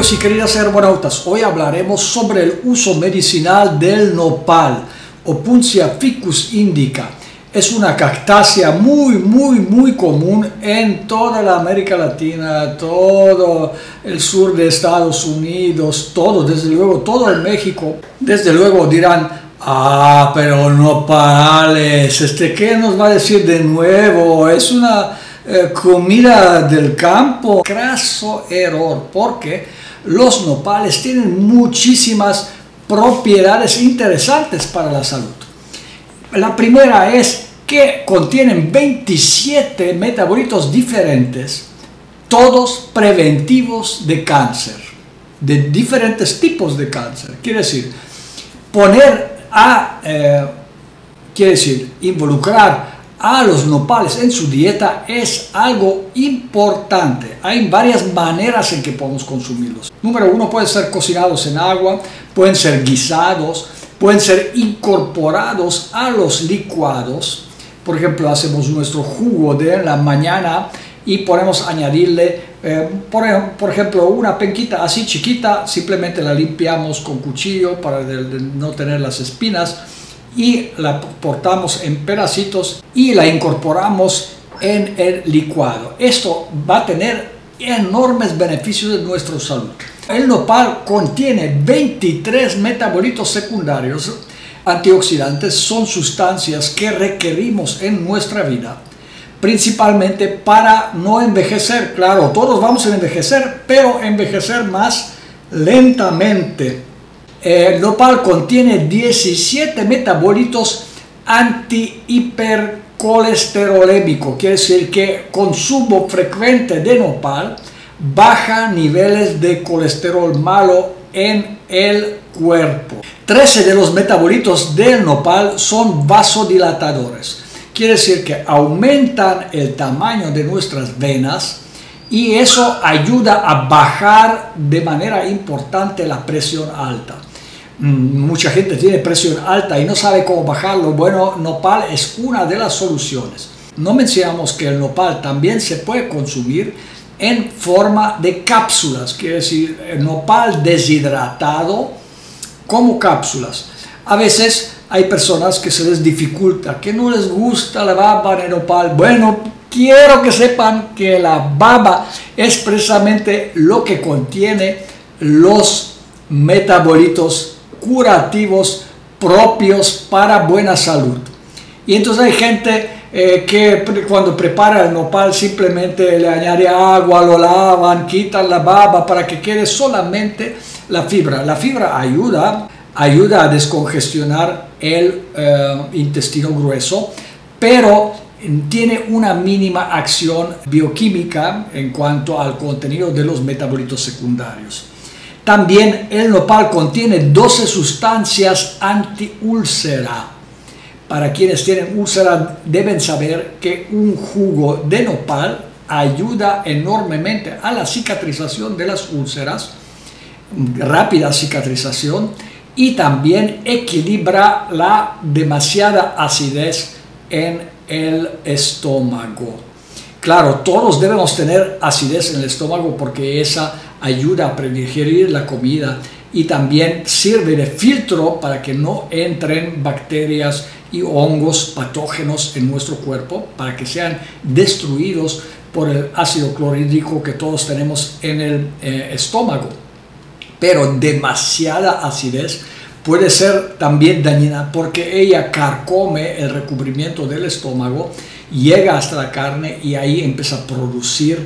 queridos y queridas herbonautas, hoy hablaremos sobre el uso medicinal del nopal, Opuntia ficus indica. Es una cactácea muy común en toda la América Latina, todo el sur de Estados Unidos, todo, desde luego, todo en México. Desde luego dirán, pero nopales, ¿qué nos va a decir de nuevo? Es una comida del campo. Craso error, porque los nopales tienen muchísimas propiedades interesantes para la salud. La primera es que contienen 27 metabolitos diferentes, todos preventivos de cáncer, de diferentes tipos de cáncer. Quiere decir, involucrar a los nopales en su dieta es algo importante. Hay varias maneras en que podemos consumirlos. Número uno, pueden ser cocinados en agua, pueden ser guisados, pueden ser incorporados a los licuados. Por ejemplo, hacemos nuestro jugo de la mañana y podemos añadirle, por ejemplo, una penquita así chiquita, simplemente la limpiamos con cuchillo para no tener las espinas y la cortamos en pedacitos y la incorporamos en el licuado. Esto va a tener enormes beneficios en nuestra salud. El nopal contiene 23 metabolitos secundarios. Antioxidantes son sustancias que requerimos en nuestra vida, principalmente para no envejecer. Claro, todos vamos a envejecer, pero envejecer más lentamente. El nopal contiene 17 metabolitos anti-hipercolesterolémico, quiere decir que consumo frecuente de nopal baja niveles de colesterol malo en el cuerpo. 13 de los metabolitos del nopal son vasodilatadores, quiere decir que aumentan el tamaño de nuestras venas y eso ayuda a bajar de manera importante la presión alta. Mucha gente tiene presión alta y no sabe cómo bajarlo. Bueno, nopal es una de las soluciones. No mencionamos que el nopal también se puede consumir en forma de cápsulas, quiere decir el nopal deshidratado como cápsulas. A veces hay personas que se les dificulta, que no les gusta la baba de nopal. Bueno, quiero que sepan que la baba es precisamente lo que contiene los metabolitos curativos propios para buena salud. Y entonces hay gente que cuando prepara el nopal simplemente le añade agua, lo lavan, quitan la baba para que quede solamente la fibra. La fibra ayuda a descongestionar el intestino grueso, pero tiene una mínima acción bioquímica en cuanto al contenido de los metabolitos secundarios. También el nopal contiene 12 sustancias antiúlcera. Para quienes tienen úlcera deben saber que un jugo de nopal ayuda enormemente a la cicatrización de las úlceras, rápida cicatrización, y también equilibra la demasiada acidez en el estómago. Claro, todos debemos tener acidez en el estómago porque esa ayuda a predigerir la comida y también sirve de filtro para que no entren bacterias y hongos patógenos en nuestro cuerpo, para que sean destruidos por el ácido clorhídrico que todos tenemos en el estómago. Pero demasiada acidez puede ser también dañina porque ella carcome el recubrimiento del estómago, llega hasta la carne y ahí empieza a producir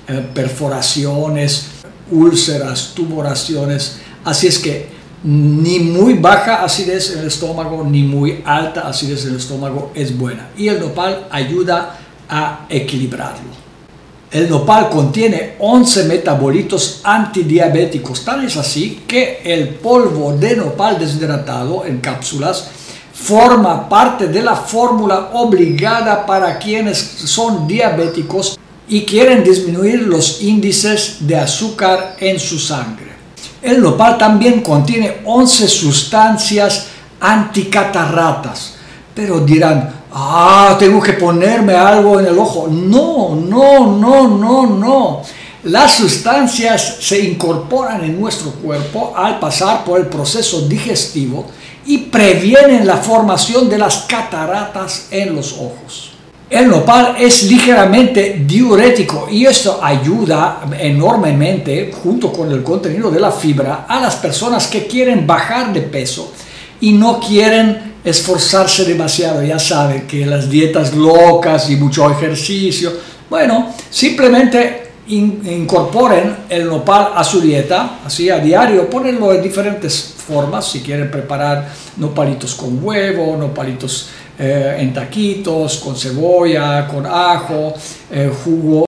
perforaciones, úlceras, tumoraciones. Así es que ni muy baja acidez en el estómago ni muy alta acidez en el estómago es buena, y el nopal ayuda a equilibrarlo. El nopal contiene 11 metabolitos antidiabéticos, tal es así que el polvo de nopal deshidratado en cápsulas forma parte de la fórmula obligada para quienes son diabéticos y quieren disminuir los índices de azúcar en su sangre. El nopal también contiene 11 sustancias anticatarratas, pero dirán, tengo que ponerme algo en el ojo. No. Las sustancias se incorporan en nuestro cuerpo al pasar por el proceso digestivo y previenen la formación de las cataratas en los ojos. El nopal es ligeramente diurético y esto ayuda enormemente, junto con el contenido de la fibra, a las personas que quieren bajar de peso y no quieren esforzarse demasiado. Ya saben que las dietas locas y mucho ejercicio, bueno, simplemente incorporen el nopal a su dieta, así a diario, ponenlo en diferentes formas, si quieren preparar nopalitos con huevo, nopalitos en taquitos, con cebolla, con ajo, jugo